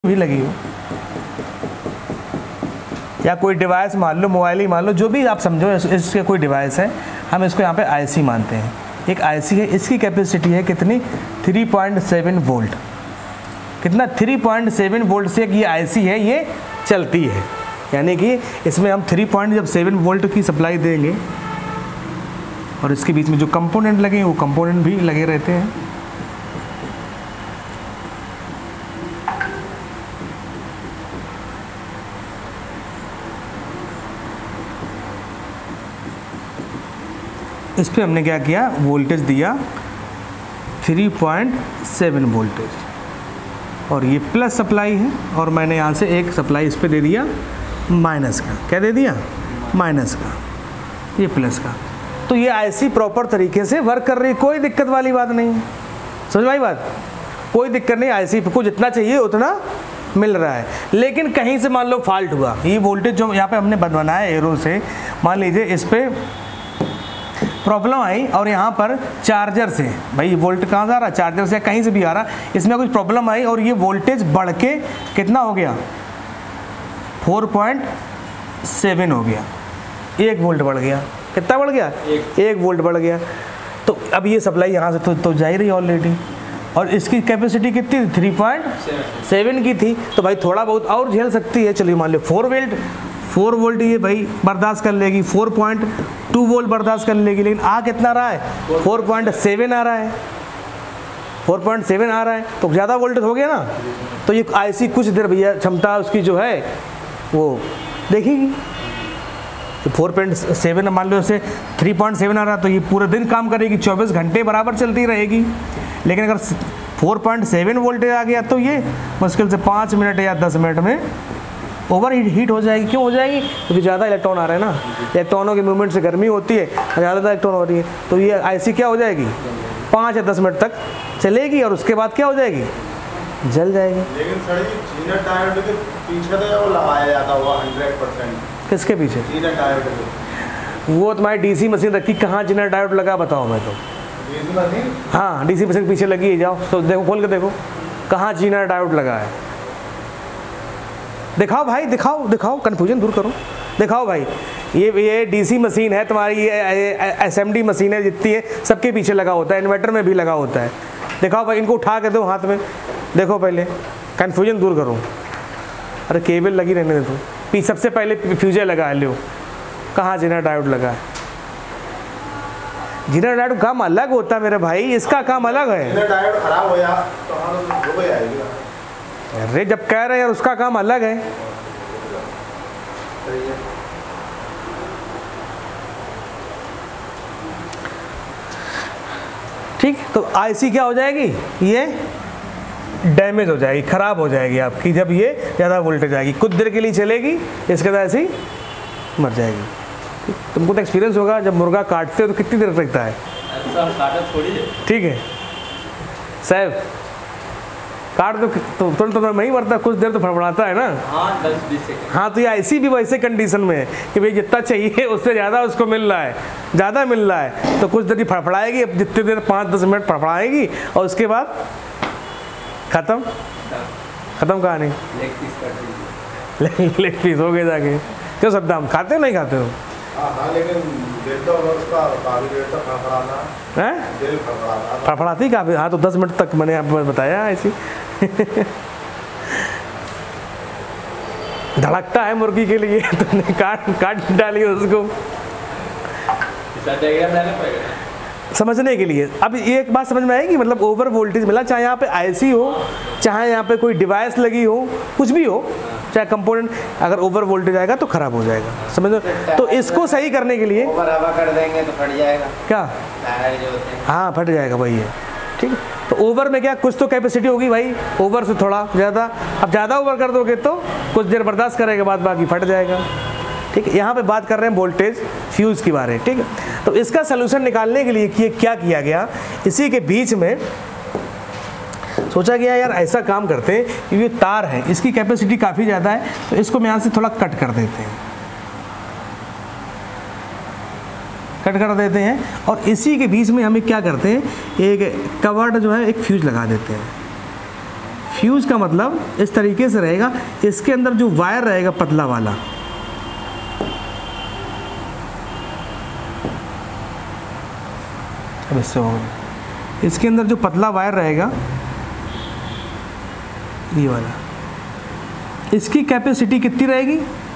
भी लगी हो, या कोई डिवाइस मान लो, मोबाइल ही मान लो, जो भी आप समझो इसके कोई डिवाइस है, हम इसको यहाँ पे आईसी मानते हैं। एक आईसी है, इसकी कैपेसिटी है कितनी, 3.7 वोल्ट। कितना, 3.7 वोल्ट से ये आईसी है, ये चलती है। यानी कि इसमें हम 3.7 वोल्ट की सप्लाई देंगे और इसके बीच में जो कंपोनेंट लगे हैं वो कंपोनेंट भी लगे रहते हैं। इस पर हमने क्या किया, वोल्टेज दिया 3.7 वोल्टेज, और ये प्लस सप्लाई है, और मैंने यहाँ से एक सप्लाई इस पे दे दिया माइनस का। क्या दे दिया, माइनस का, ये प्लस का। तो ये आईसी प्रॉपर तरीके से वर्क कर रही है, कोई दिक्कत वाली बात नहीं है। समझ में आई बात, कोई दिक्कत नहीं, आईसी को जितना चाहिए उतना मिल रहा है। लेकिन कहीं से मान लो फॉल्ट हुआ, ये वोल्टेज जो यहाँ पे हमने बनाया एरो से, मान लीजिए इस पर प्रॉब्लम आई और यहाँ पर चार्जर से, भाई वोल्ट कहाँ से आ रहा है, चार्जर से कहीं से भी आ रहा, इसमें कुछ प्रॉब्लम आई और ये वोल्टेज बढ़ के कितना हो गया, 4.7 हो गया, 1 वोल्ट बढ़ गया। कितना बढ़ गया, 1 वोल्ट बढ़ गया। तो अब ये सप्लाई यहाँ से तो जा ही रही ऑलरेडी, और इसकी कैपेसिटी कितनी थी, 3.7 की थी। तो भाई थोड़ा बहुत और झेल सकती है, चलिए मान लो 4 वोल्ट ये भाई बर्दाश्त कर लेगी, 4.2 वोल्ट बर्दाश्त कर लेगी। लेकिन आ कितना रहा है, 4.7 आ रहा है, 4.7 आ रहा है, तो ज़्यादा वोल्टेज हो गया ना। तो ये आईसी कुछ देर भैया क्षमता उसकी जो है वो देखेगी। 4.7 मान लो इसे 3.7 आ रहा है, तो ये पूरे दिन काम करेगी, 24 घंटे बराबर चलती रहेगी। लेकिन अगर 4.7 वोल्टेज आ गया तो ये मुश्किल से 5 मिनट या 10 मिनट में ओवर हीट हो जाएगी। क्यों हो जाएगी, क्योंकि ज़्यादा इलेक्ट्रॉन आ रहे हैं ना, इलेक्ट्रॉनों के मूवमेंट से गर्मी होती है, ज़्यादा इलेक्ट्रॉन हो रही है, तो ये आईसी क्या हो जाएगी, 5 या 10 मिनट तक चलेगी और उसके बाद क्या हो जाएगी, जल जाएगी। लेकिन सर जीना डायोड के पीछे तो वो लगाया जाता हुआ 100%। किसके पीछे, जीना डायोड के। वो तुम्हारी डीसी मशीन रखी, कहाँ जीना डायोड लगा बताओ मैं तो। डीसी मशीन, हाँ डीसी मशीन पीछे लगी है, जाओ तो देखो, खोल के देखो कहाँ जीना डायोड लगा है। दिखाओ भाई, दिखाओ, कन्फ्यूजन दूर करो, दिखाओ भाई। ये डीसी मशीन है तुम्हारी, ये एसएमडी मशीन है, जितनी है सबके पीछे लगा होता है, इन्वर्टर में भी लगा होता है। दिखाओ भाई, इनको उठा के दो हाथ में, देखो पहले, कन्फ्यूजन दूर करो। अरे केबल लगी रहने दे तो, सबसे पहले फ्यूजर लगा लो, कहाँ जीना डायोड लगा है। जीना डायोड काम अलग होता है मेरे भाई, इसका काम अलग है। जीना डायोड खराब हो या तो हो जाएगी। अरे जब कह रहे हैं यार उसका काम अलग है। ठीक, तो आईसी क्या हो जाएगी, ये डैमेज हो जाएगी, खराब हो जाएगी आपकी, जब ये ज़्यादा वोल्टेज आएगी, कुछ देर के लिए चलेगी, इसके बाद ऐसे ही मर जाएगी। तुमको तो एक्सपीरियंस होगा, जब मुर्गा काटते हो तो कितनी देर लगता है, ठीक है साहब, काट दो तो तुरंत तो नहीं मरता, कुछ देर तो फड़फड़ाता है ना। हाँ 10-20 सेकंड। हाँ, तो ये आईसी भी वैसे कंडीशन में है कि भाई जितना चाहिए उससे ज़्यादा उसको मिल रहा है, ज़्यादा मिल रहा है, तो कुछ देर फड़फड़ाएगी, अब जितनी देर 5-10 मिनट फड़फड़ाएगी और उसके बाद ख़त्म कहानी। लेग पीस हो गए जाके। क्यों सद्दाम खाते हो नहीं खाते हो? हाँ, लेकिन दिल तो उसका काफी देर तक फड़फड़ाना है, दिल फड़फड़ाती काफ़ी। हाँ, तो 10 मिनट तक मैंने आपको बताया ऐसी। धड़कता है मुर्गी के लिए, तुमने काट डाली उसको समझने के लिए। अब ये एक बात समझ में आएगी, मतलब ओवर वोल्टेज मिला, चाहे यहाँ पे आईसी हो, चाहे यहाँ पे कोई डिवाइस लगी हो, कुछ भी हो, चाहे कंपोनेंट, अगर ओवर वोल्टेज आएगा तो खराब हो जाएगा, समझ लो। तो इसको सही करने के लिए ओवर हवा कर देंगे तो फट जाएगा क्या, टायर जो होते हैं। हाँ फट जाएगा भाई ये, ठीक है। तो ओवर में क्या, कुछ तो कैपेसिटी होगी भाई, ओवर से थोड़ा ज़्यादा। अब ज़्यादा ओवर कर दोगे तो कुछ देर बर्दाश्त करेगा, बाद बाकी फट जाएगा, ठीक है। यहाँ पे बात कर रहे हैं वोल्टेज फ्यूज़ के बारे में, ठीक है। तो इसका सलूशन निकालने के लिए क्या किया गया, इसी के बीच में सोचा गया यार ऐसा काम करते हैं, ये तार है, इसकी कैपेसिटी काफ़ी ज़्यादा है, तो इसको हम यहाँ से थोड़ा कट कर देते हैं, और इसी के बीच में हमें क्या करते हैं, एक कवर्ड जो है एक फ्यूज लगा देते हैं। फ्यूज का मतलब इस तरीके से रहेगा, इसके अंदर जो वायर रहेगा पतला वाला, अब इससे होगा, इसके अंदर जो पतला वायर रहेगा ये वाला, इसकी कैपेसिटी कितनी रहेगी?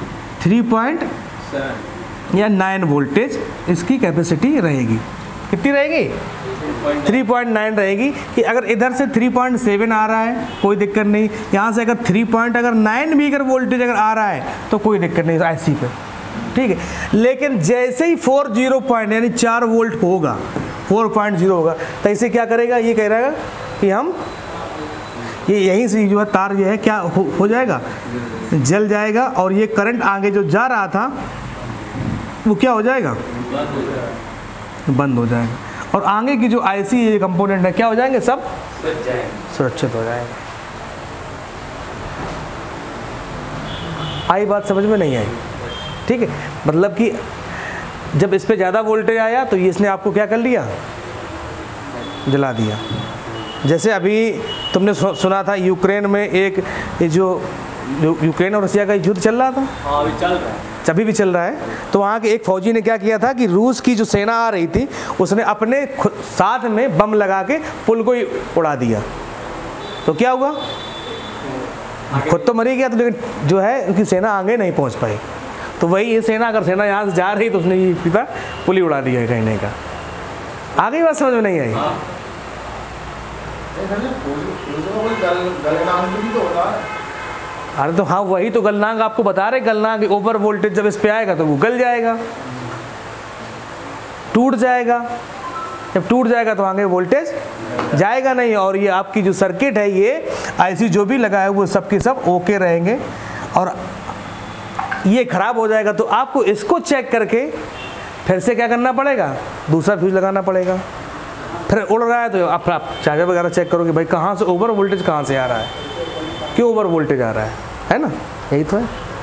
3.9 वोल्टेज इसकी कैपेसिटी रहेगी। कितनी रहेगी? 3.9 रहेगी। कि अगर इधर से 3.7 आ रहा है कोई दिक्कत नहीं, यहाँ से अगर 3.9 भी अगर वोल्टेज अगर आ रहा है तो कोई दिक्कत नहीं IC पे, ठीक है। लेकिन जैसे ही 40 पॉइंट यानी 4 वोल्ट होगा, 4.0 होगा, तो इसे क्या करेगा? ये कह रहेगा कि हम ये यहीं से जो है तार जो है क्या हो जाएगा? जल जाएगा, और ये करंट आगे जो जा रहा था वो क्या हो जाएगा? बंद हो जाएगा, और आगे की जो IC ये कंपोनेंट है क्या हो जाएंगे? सब सुरक्षित हो जाएगा। आई बात समझ में नहीं आई? ठीक है, मतलब कि जब इस पे ज़्यादा वोल्टेज आया तो ये इसने आपको क्या कर लिया? जला दिया। जैसे अभी तुमने सुना था यूक्रेन में एक ये जो यूक्रेन और रशिया का युद्ध चल रहा था, हाँ अभी चल रहा है, अभी भी चल रहा है। तो वहाँ के एक फौजी ने क्या किया था कि रूस की जो सेना आ रही थी उसने अपने साथ में बम लगा के पुल को ही उड़ा दिया। तो क्या हुआ? खुद तो मरी गया, तो लेकिन जो है उनकी सेना आगे नहीं पहुँच पाई। तो वही ये सेना, अगर सेना यहाँ से जा रही तो उसने ये सीधा पुल ही उड़ा दिया कहने का। आगे बात समझ में नहीं आई? अरे तो हाँ, वही तो गलनांक आपको बता रहे। गलनांक ओवर वोल्टेज जब इस पे आएगा तो वो गल जाएगा, टूट जाएगा। जब टूट जाएगा तो आगे वोल्टेज जाएगा नहीं, और ये आपकी जो सर्किट है, ये IC जो भी लगा है वो सब के सब ओके रहेंगे। और ये खराब हो जाएगा तो आपको इसको चेक करके फिर से क्या करना पड़ेगा? दूसरा फ्यूज लगाना पड़ेगा। फिर उड़ रहा है तो आप चार्जर वगैरह चेक करोगे, भाई कहाँ से ओवर वोल्टेज कहाँ से आ रहा है, क्यों ओवर वोल्टेज आ रहा है ना? यही तो है।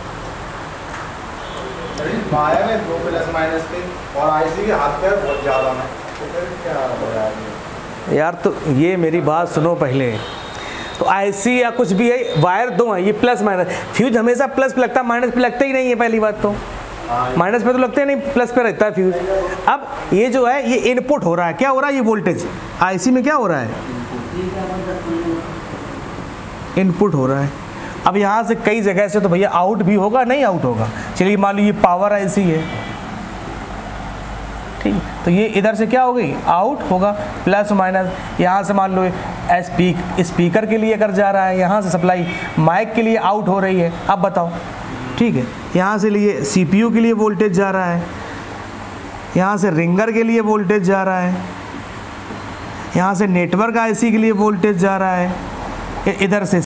वायर है 2 प्लस माइनस के, और IC के हाथ पैर बहुत ज़्यादा है, तो फिर क्या हो रहा है यार? तो ये मेरी बात सुनो पहले। तो IC या कुछ भी है, वायर दो है, ये प्लस माइनस। फ्यूज हमेशा प्लस पे लगता है, माइनस पे लगता ही नहीं है। पहली बात तो माइनस पे तो लगते नहीं, प्लस पे रहता है फ्यूज। अब ये जो है ये इनपुट हो रहा है, क्या हो रहा है? ये वोल्टेज IC में क्या हो रहा है? इनपुट हो रहा है। अब यहाँ से कई जगह से तो भैया आउट भी होगा, नहीं आउट होगा। चलिए मान लो ये पावर IC है, ठीक, तो ये इधर से क्या हो गई? आउट होगा, प्लस माइनस। यहाँ से मान लो स्पीकर के लिए अगर जा रहा है, यहाँ से सप्लाई माइक के लिए आउट हो रही है। अब बताओ, ठीक है, यहाँ से लिए CPU के लिए वोल्टेज जा रहा है, यहाँ से रिंगर के लिए वोल्टेज जा रहा है, यहाँ से नेटवर्क IC के लिए वोल्टेज जा रहा है, इधर से